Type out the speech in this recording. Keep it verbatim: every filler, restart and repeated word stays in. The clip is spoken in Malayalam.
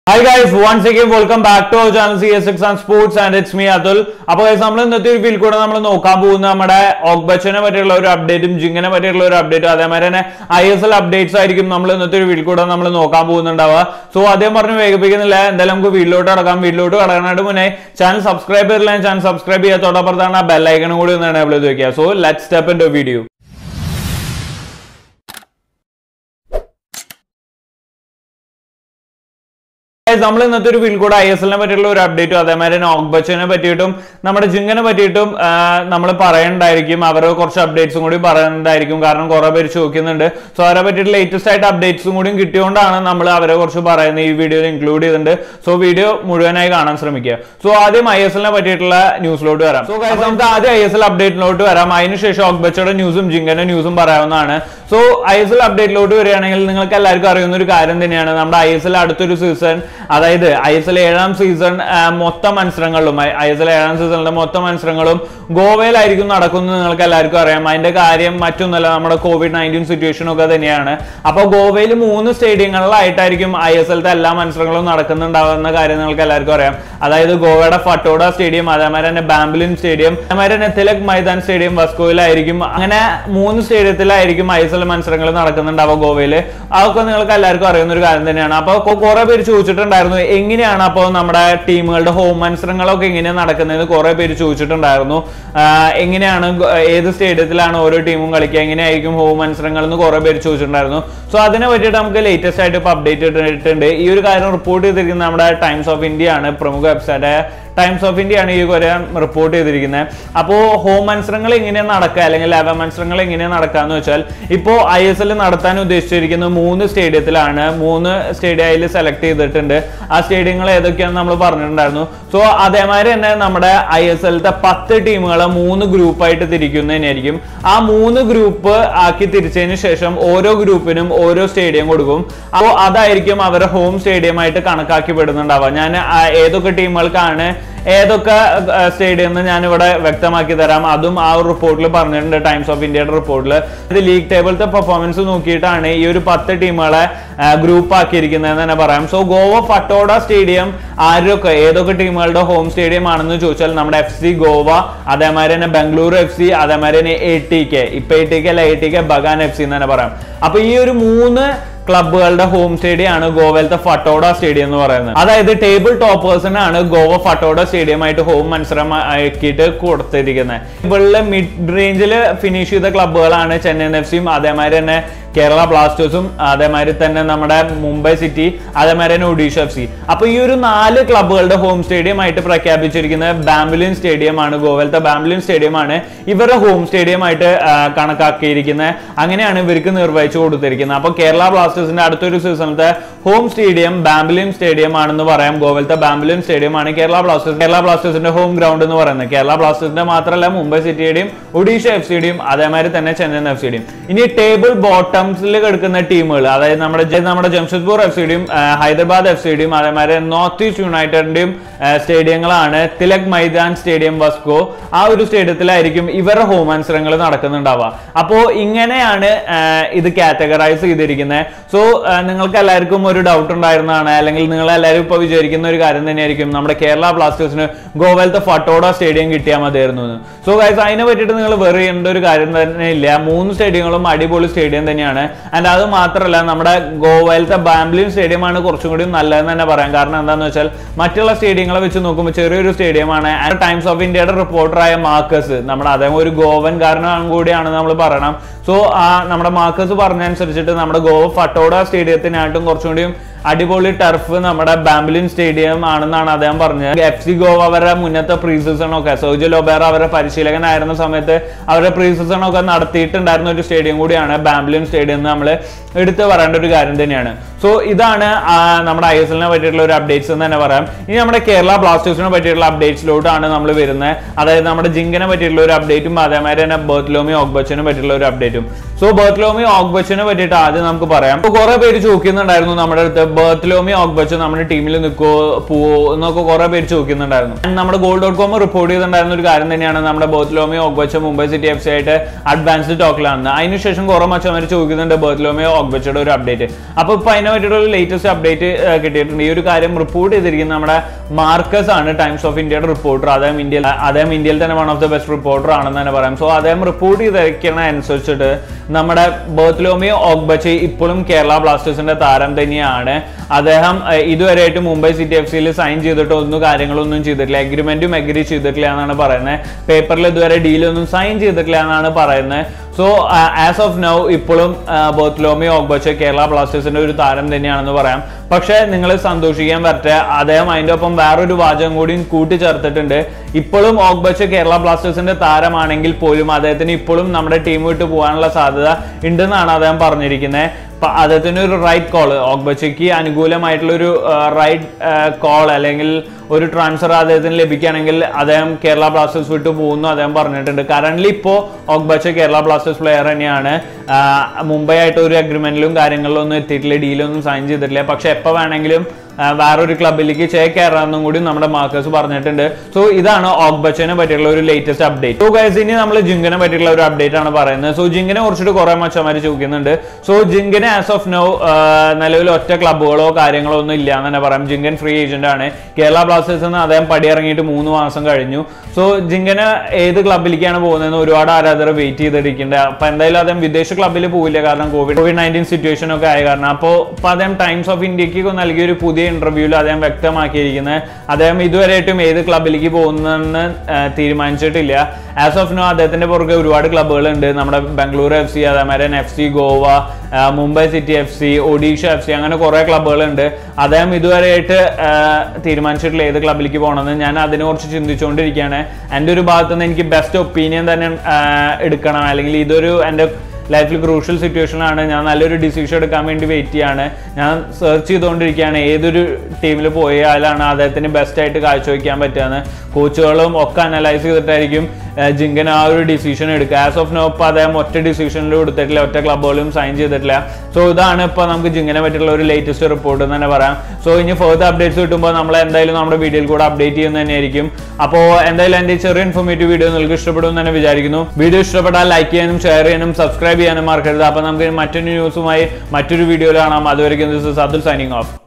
Hi guys, once again welcome back to our channel C S six and Sports and it's me Atul. അപ്പോൾ guys നമ്മൾ ഇന്നത്തെ ഒരു വീഡിയോയിൽ കൂടെ നമ്മൾ നോക്കാൻ പോകുന്ന നമ്മുടെ ഓഗ്ബെച്ചിനെ പറ്റിയുള്ള ഒരു അപ്ഡേറ്റും ജിങ്ങിനെ പറ്റിയുള്ള ഒരു അപ്ഡേറ്റും അതേമാതിരി തന്നെ ഐ എസ് എൽ അപ്ഡേറ്റ്സ് ആയിരിക്കും നമ്മൾ ഇന്നത്തെ ഒരു വീഡിയോയിൽ കൂടെ നമ്മൾ നോക്കാൻ പോകുന്നുണ്ടാവുക. സോ ആദ്യം പറഞ്ഞു വേഗപ്പിക്കുന്നില്ല, എന്തായാലും നമുക്ക് വീഡിയോയിലോട്ട് കടക്കാം. വീഡിയോയിലോട്ട് കടക്കാനായിട്ട് മുന്നേ ചാനൽ സബ്സ്ക്രൈബ് ചെയ്തില്ല, ചാനൽ സബ്സ്ക്രൈബ് ചെയ്യുക, തൊട്ടപ്പുറത്താണ് ആ ബെൽ ഐക്കണും കൂടി ഒന്ന് എനേബിൾ ചെയ്ത് വെക്കുക. So let's step into video. നമ്മൾ ഇന്നത്തെ ഒരു വീഡിയോയിൽ കൂടെ ഐ എസ് എല്ലിനെ പറ്റിയുള്ള ഒരു അപ്ഡേറ്റും അതേമാതിരി തന്നെ ഓഗ്ബെച്ചിനെ പറ്റിയിട്ടും നമ്മുടെ ജിങ്ങിനെ പറ്റിയിട്ടും നമ്മൾ പറയണ്ടായിരിക്കും. അവരെ കുറച്ച് അപ്ഡേറ്റ്സും കൂടി പറയുന്നുണ്ടായിരിക്കും, കാരണം കുറെ പേര് ചോദിക്കുന്നുണ്ട്. സോ അവരെ പറ്റിയിട്ട് ലേറ്റസ്റ്റ് ആയിട്ട് അപ്ഡേറ്റ്സും കൂടി കിട്ടിയോണ്ടാണ് നമ്മൾ അവരെ കുറിച്ച് പറയുന്നത്, ഈ വീഡിയോയിൽ ഇൻക്ലൂഡ് ചെയ്തിട്ടുണ്ട്. സോ വീഡിയോ മുഴുവനായി കാണാൻ ശ്രമിക്കുക. സോ ആദ്യം ഐ എസ് എല്ലിനെ പറ്റിയിട്ടുള്ള ന്യൂസിലോട്ട് വരാം. സോ ഗൈസ് നമുക്ക് ആദ്യം ഐ എസ് എൽ അപ്ഡേറ്റിലോട്ട് വരാം. അതിനുശേഷം ഓഗ്ബെച്ചിയുടെ ന്യൂസും ജിങ്ങിന്റെ ന്യൂസും പറയാവുന്നതാണ്. സോ ഐ എസ് എൽ അപ്ഡേറ്റിലോട്ട് വരികയാണെങ്കിൽ നിങ്ങൾക്ക് എല്ലാവർക്കും അറിയുന്ന ഒരു കാര്യം തന്നെയാണ്, നമ്മുടെ ഐ എസ് എൽ അടുത്തൊരു സീസൺ, അതായത് ഐ എസ് എൽ ഏഴാം സീസൺ മൊത്തം മത്സരങ്ങളിലും ഐ എസ് എൽ ഏഴാം സീസണിലെ മൊത്തം മത്സരങ്ങളും ഗോവയിലായിരിക്കും നടക്കുന്നത്. നിങ്ങൾക്ക് എല്ലാവർക്കും അറിയാം. അതിന്റെ കാര്യം മറ്റൊന്നല്ല, നമ്മുടെ കോവിഡ് നയൻറ്റീൻ സിറ്റുവേഷൻ ഒക്കെ തന്നെയാണ്. അപ്പോൾ ഗോവയിൽ മൂന്ന് സ്റ്റേഡിയങ്ങളിലായിട്ടായിരിക്കും ഐ എസ് എല്ലിന്റെ എല്ലാ മത്സരങ്ങളും നടക്കുന്നുണ്ടാവുന്ന കാര്യം നിങ്ങൾക്ക് എല്ലാവർക്കും അറിയാം. അതായത് ഗോവയുടെ ഫട്ടോഡ സ്റ്റേഡിയം, അതേമാതിരി തന്നെ ബാംബ്ലിൻ സ്റ്റേഡിയം, അതേമാതിരി തന്നെ തിലക് മൈതാൻ സ്റ്റേഡിയം വസ്കോയിലായിരിക്കും. അങ്ങനെ മൂന്ന് സ്റ്റേഡിയത്തിലായിരിക്കും ഐ എസ് എൽ മത്സരങ്ങൾ നടക്കുന്നുണ്ടാവുക ഗോവയിൽ. അതൊക്കെ നിങ്ങൾക്ക് എല്ലാവർക്കും അറിയുന്ന ഒരു കാര്യം തന്നെയാണ്. അപ്പോൾ കുറെ പേര് ചോദിച്ചിട്ടുണ്ടായിരുന്നു, എങ്ങനെയാണ് അപ്പോൾ നമ്മുടെ ടീമുകളുടെ ഹോം മത്സരങ്ങളൊക്കെ എങ്ങനെയാണ് നടക്കുന്നത്, കുറെ പേര് ചോദിച്ചിട്ടുണ്ടായിരുന്നു. എങ്ങനെയാണ്, ഏത് സ്റ്റേഡിയത്തിലാണ് ഓരോ ടീമും കളിക്കുക, എങ്ങനെയായിരിക്കും ഹോം മത്സരങ്ങൾ എന്ന് കുറെ പേര് ചോദിച്ചിട്ടുണ്ടായിരുന്നു. സോ അതിനെ പറ്റിയിട്ട് നമുക്ക് ലേറ്റസ്റ്റ് ആയിട്ട് ഇപ്പോൾ അപ്ഡേറ്റ് ഇട്ടിട്ടുണ്ട്. ഈ ഒരു കാര്യം റിപ്പോർട്ട് ചെയ്തിരിക്കുന്നത് നമ്മുടെ ടൈംസ് ഓഫ് ഇന്ത്യ ആണ്, പ്രമുഖ വെബ്സൈറ്റ് ടൈംസ് ഓഫ് ഇന്ത്യ ആണ് ഈ കാര്യം റിപ്പോർട്ട് ചെയ്തിരിക്കുന്നത്. അപ്പോൾ ഹോം മത്സരങ്ങൾ എങ്ങനെയാണ് നടക്കുക, അല്ലെങ്കിൽ ലെവൻ മത്സരങ്ങൾ എങ്ങനെയാണ് നടക്കുക എന്ന് വെച്ചാൽ, ഇപ്പോൾ ഐ എസ് എൽ നടത്താൻ ഉദ്ദേശിച്ചിരിക്കുന്നത് മൂന്ന് സ്റ്റേഡിയത്തിലാണ്. മൂന്ന് സ്റ്റേഡിയം അതിൽ സെലക്ട് ചെയ്തിട്ടുണ്ട്. ആ സ്റ്റേഡിയങ്ങൾ ഏതൊക്കെയാണെന്ന് നമ്മൾ പറഞ്ഞിട്ടുണ്ടായിരുന്നു. സോ അതേമാതിരി തന്നെ നമ്മുടെ ഐ എസ് എല്ലിന്റെ പത്ത് ടീമുകളെ മൂന്ന് ഗ്രൂപ്പായിട്ട് തിരിക്കുന്നതിനായിരിക്കും. ആ മൂന്ന് ഗ്രൂപ്പ് ആക്കി തിരിച്ചതിന് ശേഷം ഓരോ ഗ്രൂപ്പിനും ഓരോ സ്റ്റേഡിയം കൊടുക്കും. അപ്പോൾ അതായിരിക്കും അവരുടെ ഹോം സ്റ്റേഡിയം ആയിട്ട് കണക്കാക്കി വിടുന്നുണ്ടാവുക. ഞാൻ ഏതൊക്കെ ടീമുകൾക്കാണ് ഏതൊക്കെ സ്റ്റേഡിയം എന്ന് ഞാൻ ഇവിടെ വ്യക്തമാക്കി തരാം. അതും ആ ഒരു റിപ്പോർട്ടിൽ പറഞ്ഞിട്ടുണ്ട്, ടൈംസ് ഓഫ് ഇന്ത്യയുടെ റിപ്പോർട്ടിൽ. ഇത് ലീഗ് ടേബിളത്തെ പെർഫോമൻസ് നോക്കിയിട്ടാണ് ഈ ഒരു പത്ത് ടീമുകളെ ഗ്രൂപ്പ് ആക്കിയിരിക്കുന്നതെന്ന് തന്നെ പറയാം. സോ ഗോവ ഫട്ടോഡ സ്റ്റേഡിയം ആരൊക്കെ ഏതൊക്കെ ടീമുകളുടെ ഹോം സ്റ്റേഡിയം ആണെന്ന് ചോദിച്ചാൽ നമ്മുടെ എഫ് സി ഗോവ, അതേമാതിരി തന്നെ ബംഗളൂരു എഫ് സി, അതേമാതിരി തന്നെ എ ടി കെ, ഇപ്പൊ എ ടി കെ അല്ല A T K Bagan F C എന്ന് തന്നെ പറയാം. അപ്പൊ ഈ ഒരു മൂന്ന് ക്ലബുകളുടെ ഹോം സ്റ്റേഡിയം ആണ് ഗോവയിലത്തെ ഫട്ടോഡ സ്റ്റേഡിയം എന്ന് പറയുന്നത്. അതായത് ടേബിൾ ടോപ്പേഴ്സിനാണ് ഗോവ ഫട്ടോഡ സ്റ്റേഡിയം ആയിട്ട് ഹോം മത്സരം ആക്കിയിട്ട് കൊടുത്തിരിക്കുന്നത്. ടേബിളിലെ മിഡ് റേഞ്ചിൽ ഫിനിഷ് ചെയ്ത ക്ലബുകളാണ് ചെന്നൈയിൻ എഫ് സിയും, അതേമാതിരി തന്നെ കേരള ബ്ലാസ്റ്റേഴ്സും, അതേമാതിരി തന്നെ നമ്മുടെ മുംബൈ സിറ്റി, അതേമാതിരി തന്നെ ഒഡീഷ എഫ് സി. അപ്പൊ ഈ ഒരു നാല് ക്ലബുകളുടെ ഹോം സ്റ്റേഡിയം ആയിട്ട് പ്രഖ്യാപിച്ചിരിക്കുന്നത് ബാംബ്ലിൻ സ്റ്റേഡിയം ആണ്. ഗോവയിലത്തെ ബാംബ്ലിൻ സ്റ്റേഡിയം ആണ് ഇവരുടെ ഹോം സ്റ്റേഡിയം ആയിട്ട് കണക്കാക്കിയിരിക്കുന്നത്. അങ്ങനെയാണ് ഇവർക്ക് നിർവഹിച്ചു കൊടുത്തിരിക്കുന്നത്. അപ്പൊ കേരള ബ്ലാസ്റ്റേഴ്സിന്റെ അടുത്തൊരു സീസണത്തെ ഹോം സ്റ്റേഡിയം ബാംബ്ലിൻ സ്റ്റേഡിയം ആണെന്ന് പറയാം. ഗോവയിലത്തെ ബാംബ്ലിൻ സ്റ്റേഡിയം ആണ് കേരള ബ്ലാസ്റ്റേഴ്സ് കേരള ബ്ലാസ്റ്റേഴ്സിന്റെ ഹോം ഗ്രൗണ്ട് എന്ന് പറയുന്നത്. കേരള ബ്ലാസ്റ്റേഴ്സിന്റെ മാത്രമല്ല മുംബൈ സിറ്റിയുടെയും ഒഡീഷ എഫ് സിയുടെയും അതേമാതിരി തന്നെ ചെന്നൈയിൻ എഫ് സിയുടെയും. ഇനി ടേബിൾ ബോട്ടം കിടക്കുന്ന ടീമുകൾ, അതായത് നമ്മുടെ നമ്മുടെ ജംഷഡ്പൂർ എഫ് സിയുടെയും ഹൈദരാബാദ് എഫ് സിയുടെയും അതേമാതിരി നോർത്ത് ഈസ്റ്റ് യുണൈറ്റഡിന്റെയും സ്റ്റേഡിയങ്ങളാണ് തിലക് മൈതാൻ സ്റ്റേഡിയം വസ്കോ. ആ ഒരു സ്റ്റേഡിയത്തിലായിരിക്കും ഇവരുടെ ഹോം മത്സരങ്ങൾ നടക്കുന്നുണ്ടാവുക. അപ്പോ ഇങ്ങനെയാണ് ഇത് കാറ്റഗറൈസ് ചെയ്തിരിക്കുന്നത്. സോ നിങ്ങൾക്ക് എല്ലാവർക്കും ഒരു ഡൗട്ട് ഉണ്ടായിരുന്നതാണ്, അല്ലെങ്കിൽ നിങ്ങൾ എല്ലാവരും ഇപ്പൊ വിചാരിക്കുന്ന ഒരു കാര്യം തന്നെയായിരിക്കും, നമ്മുടെ കേരള ബ്ലാസ്റ്റേഴ്സിന് ഗോവയിലത്തെ ഫട്ടോഡ സ്റ്റേഡിയം കിട്ടിയാൽ മതിയായിരുന്നു എന്ന്. സോ ഗൈസ് അതിനെ പറ്റിയിട്ട് നിങ്ങൾ വെറി ചെയ്യേണ്ട ഒരു കാര്യം തന്നെ ഇല്ല. മൂന്ന് സ്റ്റേഡിയങ്ങളും അടിപൊളി സ്റ്റേഡിയം തന്നെയാണ്. ആൻഡ് അത് മാത്രമല്ല, നമ്മുടെ ഗോവയിലത്തെ ബാംബ്ലിൻ സ്റ്റേഡിയം ആണ് കുറച്ചും കൂടി നല്ലതെന്ന് തന്നെ പറയാം. കാരണം എന്താണെന്ന് വെച്ചാൽ മറ്റുള്ള സ്റ്റേഡിയങ്ങളെ വെച്ച് നോക്കുമ്പോൾ ചെറിയൊരു സ്റ്റേഡിയമാണ്. ആൻഡ് ടൈംസ് ഓഫ് ഇന്ത്യയുടെ റിപ്പോർട്ടറായ മാർക്കസ്, നമ്മുടെ അദ്ദേഹം ഒരു ഗോവൻ കാരനും കൂടിയാണ് നമ്മൾ പറയണം. സോ ആ നമ്മുടെ മാർക്കസ് പറഞ്ഞനുസരിച്ചിട്ട് നമ്മുടെ ഗോവ ഫട്ടോഡ സ്റ്റേഡിയത്തിനായിട്ടും കുറച്ചും കൂടിയും അടിപൊളി ടർഫ് നമ്മുടെ ബാംബ്ലിൻ സ്റ്റേഡിയം ആണെന്നാണ് അദ്ദേഹം പറഞ്ഞത്. എഫ് സി ഗോവ അവരുടെ മുന്നത്തെ പ്രീ സീസൺ ഒക്കെ സോജോ ലോബേറ അവരുടെ പരിശീലകനായിരുന്ന സമയത്ത് അവരുടെ പ്രീ സീസൺ ഒക്കെ നടത്തിയിട്ടുണ്ടായിരുന്ന ഒരു സ്റ്റേഡിയം കൂടിയാണ് ബാംബ്ലിൻ സ്റ്റേഡിയം എന്ന് നമ്മൾ എടുത്ത് പറയേണ്ട ഒരു കാര്യം തന്നെയാണ്. സോ ഇതാണ് നമ്മുടെ ഐ എസ് എല്ലിനെ പറ്റിയിട്ടുള്ള ഒരു അപ്ഡേറ്റ്സ് എന്ന് തന്നെ പറയാം. ഇനി നമ്മുടെ കേരള ബ്ലാസ്റ്റേഴ്സിനെ പറ്റിയിട്ടുള്ള അപ്ഡേറ്റ്സിലോട്ടാണ് നമ്മൾ വരുന്നത്. അതായത് നമ്മുടെ ജിങ്കിനെ പറ്റിയിട്ടുള്ള ഒരു അപ്ഡേറ്റും അതേമാതിരി തന്നെ ബർത്തലോമി ഓഗ്ബെച്ചിനെ പറ്റിയിട്ടുള്ള ഒരു അപ്ഡേറ്റും. സോ ബർത്തലോമി ഓഗ്ബെച്ചിനെ പറ്റിയിട്ട് ആദ്യം നമുക്ക് പറയാം. കുറെ പേര് ചോദിക്കുന്നുണ്ടായിരുന്നു നമ്മുടെ അടുത്ത്, ബർത്തലോമി ഓഗ്ബെച്ച് നമ്മുടെ ടീമിൽ നിൽക്കുവോ പോവോ എന്നൊക്കെ കുറെ പേര് ചോദിക്കുന്നുണ്ടായിരുന്നു. നമ്മുടെ ഗോൾ ഡോട്ട് കോം റിപ്പോർട്ട് ചെയ്തിട്ടുണ്ടായിരുന്ന ഒരു കാര്യം തന്നെയാണ്, നമ്മുടെ Bartholomew Ogbeche Mumbai city F C ആയിട്ട് അഡ്വാൻസ്ഡ് ടോക്കിലാണ്. അതിനുശേഷം കുറെ മച്ചന്മാർ ചോദിക്കുന്നുണ്ട് ബർത്തലോമി ഓഗ്ബെച്ചയുടെ ഒരു അപ്ഡേറ്റ്. അപ്പൊ ഇപ്പൊ അതിനെ പറ്റിയിട്ടുള്ള ലേറ്റസ്റ്റ് അപ്ഡേറ്റ് കിട്ടിയിട്ടുണ്ട്. ഈ ഒരു കാര്യം റിപ്പോർട്ട് ചെയ്തിരിക്കുന്നത് നമ്മുടെ മാർക്കസ് ആണ്, ടൈംസ് ഓഫ് ഇന്ത്യയുടെ റിപ്പോർട്ടർ. അദ്ദേഹം ഇന്ത്യയിൽ അദ്ദേഹം ഇന്ത്യയിൽ തന്നെ one of the best reporter ആണെന്ന് തന്നെ പറയാം. സോ അദ്ദേഹം റിപ്പോർട്ട് ചെയ്തിരിക്കുന്ന അനുസരിച്ചിട്ട് നമ്മുടെ ബർത്തലോമിയോ ഓഗ്ബെച്ചെ ഇപ്പോഴും കേരള ബ്ലാസ്റ്റേഴ്സിന്റെ താരം തന്നെയാണ്. അദ്ദേഹം ഇതുവരെയായിട്ട് മുംബൈ സിറ്റി എഫ് സിയിൽ സൈൻ ചെയ്തിട്ട് ഒന്നും കാര്യങ്ങളൊന്നും ചെയ്തിട്ടില്ല, എഗ്രിമെന്റും എഗ്രി ചെയ്തിട്ടില്ല എന്നാണ് പറയുന്നത്. പേപ്പറിൽ ഇതുവരെ ഡീലൊന്നും സൈൻ ചെയ്തിട്ടില്ല എന്നാണ് പറയുന്നത്. സോ ആസ് ഓഫ് നൗ ഇപ്പോഴും ബർത്തലോമിയോ ഓഗ്ബെച്ചെ കേരള ബ്ലാസ്റ്റേഴ്സിന്റെ ഒരു താരം തന്നെയാണെന്ന് പറയാം. പക്ഷെ നിങ്ങൾ സന്തോഷിക്കാൻ പറ്റേ, അദ്ദേഹം അതിന്റെ ഒപ്പം വേറൊരു വാചകം കൂടി കൂട്ടിച്ചേർത്തിട്ടുണ്ട്. ഇപ്പോഴും ഓഗ്ബെച്ചെ കേരള ബ്ലാസ്റ്റേഴ്സിന്റെ താരമാണെങ്കിൽ പോലും അദ്ദേഹത്തിന് ഇപ്പോഴും നമ്മുടെ ടീം വിട്ട് പോകാനുള്ള സാധ്യത ഉണ്ടെന്നാണ് അദ്ദേഹം പറഞ്ഞിരിക്കുന്നത്. അദ്ദേഹത്തിന് ഒരു റൈറ്റ് കോൾ, ഓഗ്ബെച്ചെക്ക് അനുകൂലമായിട്ടുള്ള ഒരു റൈറ്റ് കോൾ അല്ലെങ്കിൽ ഒരു ട്രാൻസ്ഫർ അദ്ദേഹത്തിന് ലഭിക്കുകയാണെങ്കിൽ അദ്ദേഹം കേരള ബ്ലാസ്റ്റേഴ്സ് വിട്ടു പോകുന്നു അദ്ദേഹം പറഞ്ഞിട്ടുണ്ട്. കറന്റ്ലി ഇപ്പോൾ ഓഗ്ബെച്ചെ കേരള ബ്ലാസ്റ്റേഴ്സ് പ്ലെയർ തന്നെയാണ്. മുംബൈ ആയിട്ട് ഒരു അഗ്രിമെന്റിലും കാര്യങ്ങളിലും ഒന്നും എത്തിയിട്ടില്ല, ഡീലൊന്നും സൈൻ ചെയ്തിട്ടില്ല. പക്ഷെ എപ്പോൾ വേണമെങ്കിലും വേറൊരു ക്ലബിലേക്ക് ചേക്കേറാന്നും കൂടി നമ്മുടെ മാർക്കസ് പറഞ്ഞിട്ടുണ്ട്. സോ ഇതാണ് ഓഗ്ബെച്ചെനെ പറ്റിയുള്ള ഒരു ലേറ്റസ്റ്റ് അപ്ഡേറ്റ്. സോ ഗൈസ്, ഇനി നമ്മൾ ജിങ്കനെ പറ്റിയുള്ള ഒരു അപ്ഡേറ്റ് ആണ് പറയുന്നത്. സോ ജിങ്കനെ കുറിച്ചിട്ട് കുറെ മച്ചന്മാർ ചോദിക്കുന്നുണ്ട്. സോ ജിങ്കനെ ആസ് ഓഫ് നൗ നിലവിൽ ഒറ്റ ക്ലബുകളോ കാര്യങ്ങളോ ഒന്നും ഇല്ല എന്ന് തന്നെ പറയാം. ജിങ്കൻ ഫ്രീ ഏജന്റ് ആണ്. കേരള ബ്ലാസ്റ്റേഴ്സ് നിന്ന് അദ്ദേഹം പടിയിറങ്ങിയിട്ട് മൂന്ന് മാസം കഴിഞ്ഞു. സോ ജിങ്കന് ഏത് ക്ലബിലേക്കാണ് പോകുന്നതെന്ന് ഒരുപാട് ആരാധകർ വെയിറ്റ് ചെയ്തിരിക്കുന്നുണ്ട്. അപ്പൊ എന്തായാലും അദ്ദേഹം വിദേശ ക്ലബിൽ പോയില്ല, കാരണം കോവിഡ് കോവിഡ് നയൻറ്റീൻ സിറ്റുവേഷൻ ഒക്കെ ആയ കാരണം. അപ്പോൾ ഇപ്പൊ അദ്ദേഹം ടൈംസ് ഓഫ് ഇന്ത്യക്ക് നൽകിയ ഒരു പുതിയ ഇന്റർവ്യൂവിൽ അദ്ദേഹം വ്യക്തമാക്കിയിരിക്കുന്നത് അദ്ദേഹം ഇതുവരെയായിട്ടും ഏത് ക്ലബിലേക്ക് പോകുന്നതെന്ന് തീരുമാനിച്ചിട്ടില്ല. ആസ് ഓഫ് നോ അദ്ദേഹത്തിന്റെ പുറകെ ഒരുപാട് ക്ലബുകളുണ്ട്. നമ്മുടെ ബംഗളൂരു എഫ് സി, അതേമാതിരി F C Goa, Mumbai city F C, Odisha F C, അങ്ങനെ കുറെ ക്ലബുകളുണ്ട്. അദ്ദേഹം ഇതുവരെയായിട്ട് തീരുമാനിച്ചിട്ടില്ല ഏത് ക്ലബിലേക്ക് പോകണമെന്ന്. ഞാൻ അതിനെക്കുറിച്ച് ചിന്തിച്ചുകൊണ്ടിരിക്കുകയാണ്. എൻ്റെ ഒരു ഭാഗത്തു നിന്ന് എനിക്ക് ബെസ്റ്റ് ഒപ്പീനിയൻ തന്നെ എടുക്കണം, അല്ലെങ്കിൽ ഇതൊരു എൻ്റെ ലൈഫിൽ ക്രൂഷ്യൽ സിറ്റുവേഷനാണ്. ഞാൻ നല്ലൊരു ഡിസിഷൻ എടുക്കാൻ വേണ്ടി വെയിറ്റ് ചെയ്യാണ്. ഞാൻ സെർച്ച് ചെയ്തുകൊണ്ടിരിക്കുകയാണ് ഏതൊരു ടീമിൽ പോയാലാണ് അദ്ദേഹത്തിന് ബെസ്റ്റായിട്ട് കാഴ്ചവെക്കാൻ പറ്റുകയെന്ന്. കോച്ചുകളും ഒക്കെ അനലൈസ് ചെയ്തിട്ടായിരിക്കും ജിങ്കൻ ആ ഒരു ഡിസിഷൻ എടുക്കുക. ആസ് ഓഫ് നോ ഇപ്പോൾ അദ്ദേഹം ഒറ്റ ഡിസിഷനിലും എടുത്തിട്ടില്ല, ഒറ്റ ക്ലബുകളും സൈൻ ചെയ്തിട്ടില്ല. സോ ഇതാണ് ഇപ്പോൾ നമുക്ക് ജിങ്കനെ പറ്റിയുള്ള ഒരു ലേറ്റസ്റ്റ് റിപ്പോർട്ട് എന്ന് തന്നെ പറയാം. സോ ഇനി ഫർദർ അപ്ഡേറ്റ്സ് കിട്ടുമ്പോൾ നമ്മൾ എന്തായാലും നമ്മുടെ വീഡിയോയിൽ കൂടെ അപ്ഡേറ്റ് ചെയ്യുന്നത് തന്നെയായിരിക്കും. അപ്പോൾ എന്തായാലും എൻ്റെ ചെറിയ ഇൻഫോർമേറ്റീവ് വീഡിയോ നിങ്ങൾക്ക് ഇഷ്ടപ്പെടുമെന്ന് തന്നെ വിചാരിക്കുന്നു. വീഡിയോ ഇഷ്ടപ്പെട്ടാൽ ലൈക്ക് ചെയ്യാനും ഷെയർ ചെയ്യാനും സബ്സ്ക്രൈബ് ചെയ്യാനും മറക്കരുത്. അപ്പോൾ നമുക്ക് മറ്റൊരു ന്യൂസുമായി മറ്റൊരു വീഡിയോയിൽ കാണാം. അതുവരെയ്ക്കും this is Atul signing of.